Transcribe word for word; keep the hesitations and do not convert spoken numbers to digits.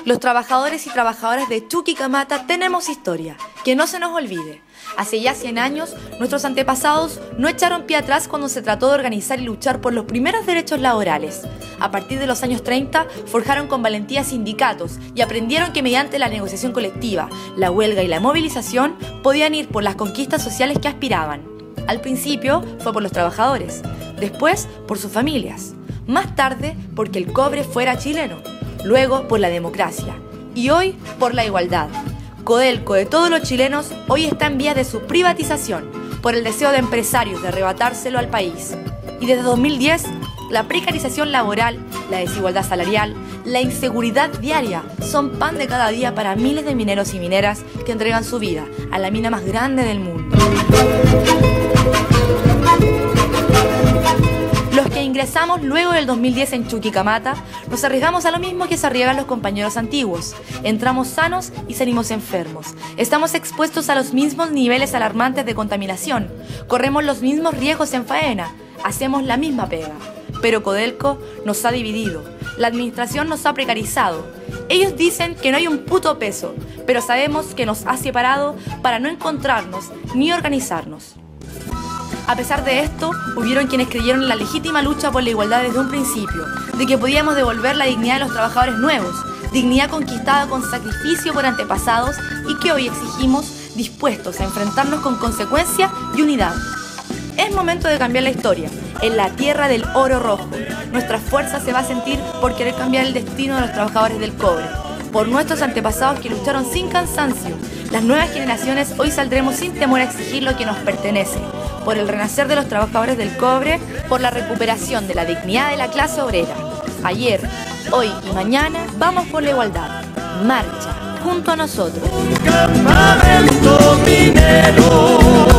Los trabajadores y trabajadoras de Chuquicamata tenemos historia, que no se nos olvide. Hace ya cien años, nuestros antepasados no echaron pie atrás cuando se trató de organizar y luchar por los primeros derechos laborales. A partir de los años treinta, forjaron con valentía sindicatos y aprendieron que mediante la negociación colectiva, la huelga y la movilización, podían ir por las conquistas sociales que aspiraban. Al principio fue por los trabajadores, después por sus familias, más tarde porque el cobre fuera chileno, luego por la democracia y hoy por la igualdad. Codelco de todos los chilenos hoy está en vías de su privatización por el deseo de empresarios de arrebatárselo al país. Y desde dos mil diez, la precarización laboral, la desigualdad salarial, la inseguridad diaria son pan de cada día para miles de mineros y mineras que entregan su vida a la mina más grande del mundo. Los que ingresamos luego del dos mil diez en Chuquicamata, nos arriesgamos a lo mismo que se arriesgan los compañeros antiguos. Entramos sanos y salimos enfermos. Estamos expuestos a los mismos niveles alarmantes de contaminación. Corremos los mismos riesgos en faena. Hacemos la misma pega. Pero Codelco nos ha dividido. La administración nos ha precarizado. Ellos dicen que no hay un puto peso, pero sabemos que nos ha separado para no encontrarnos ni organizarnos. A pesar de esto, hubieron quienes creyeron en la legítima lucha por la igualdad desde un principio, de que podíamos devolver la dignidad de los trabajadores nuevos, dignidad conquistada con sacrificio por antepasados y que hoy exigimos dispuestos a enfrentarnos con consecuencia y unidad. Es momento de cambiar la historia. En la tierra del oro rojo, nuestra fuerza se va a sentir por querer cambiar el destino de los trabajadores del cobre, por nuestros antepasados que lucharon sin cansancio. Las nuevas generaciones hoy saldremos sin temor a exigir lo que nos pertenece, por el renacer de los trabajadores del cobre, por la recuperación de la dignidad de la clase obrera. Ayer, hoy y mañana vamos por la igualdad. Marcha junto a nosotros. Campamento minero.